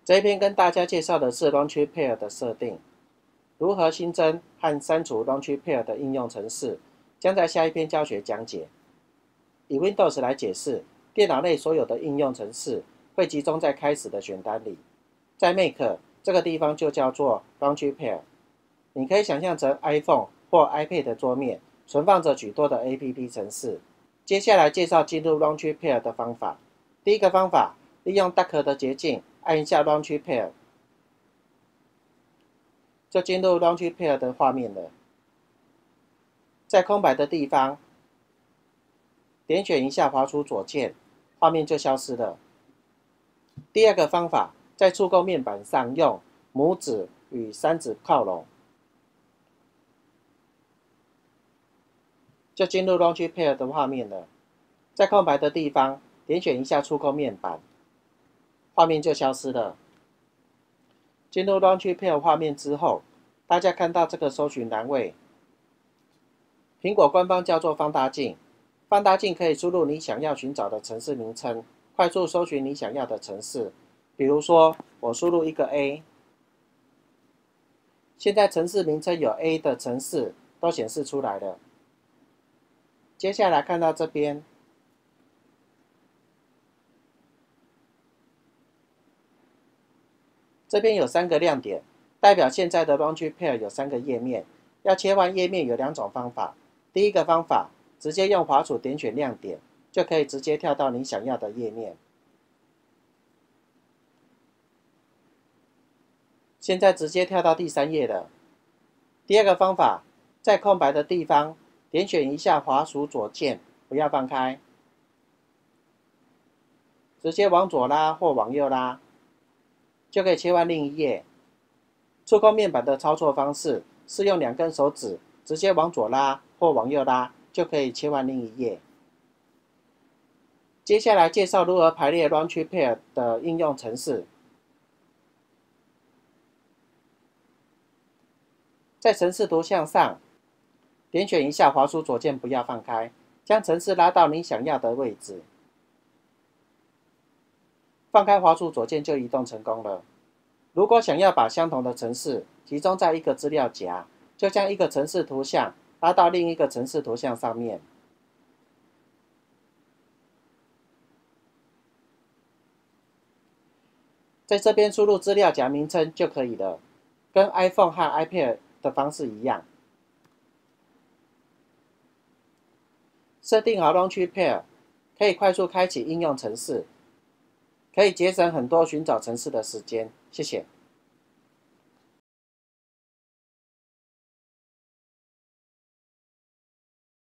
这一篇跟大家介绍的是 Launchpad Pair 的设定，如何新增和删除 Launchpad Pair 的应用程式，将在下一篇教学讲解。以 Windows 来解释，电脑内所有的应用程式会集中在开始的选单里，在 Mac 这个地方就叫做 Launchpad Pair。你可以想象成 iPhone 或 iPad 的桌面，存放着许多的 APP 程式。接下来介绍进入 Launchpad Pair 的方法。第一个方法，利用 Dock 的捷径，按一下 Launchpad Pair， 就进入 Launchpad Pair 的画面了。在空白的地方，点选一下滑出左键，画面就消失了。第二个方法，在触控面板上用拇指与三指靠拢，就进入 Launchpad Pair 的画面了。在空白的地方，点选一下触控面板，画面就消失了。进入 Launchpad Pair 画面之后，大家看到这个搜寻栏位，苹果官方叫做放大镜。放大镜可以输入你想要寻找的程式名称，快速搜寻你想要的程式。比如说，我输入一个 A， 现在程式名称有 A 的程式都显示出来了。接下来看到这边，这边有3个亮点，代表现在的 Launchpad Pair 有3个页面。要切换页面有2种方法。第一个方法，直接用滑鼠点选亮点，就可以直接跳到你想要的页面。现在直接跳到第3页了。第二个方法，在空白的地方点选一下滑鼠左键，不要放开，直接往左拉或往右拉，就可以切换另一页。触控面板的操作方式是用2根手指直接往左拉或往右拉，就可以切换另一页。接下来介绍如何排列 Launchpad Pair 的应用程式。在程式图像上，点选一下滑鼠左键，不要放开，将程式拉到你想要的位置。放开滑鼠左键就移动成功了。如果想要把相同的程式集中在一个资料夹，就将一个程式图像拉到另一个程式图像上面。在这边输入资料夹名称就可以了，跟 iPhone 和 iPad 的方式一样。设定好 Launchpad Pair， 可以快速开启应用程式，可以节省很多寻找程式的时间。谢谢。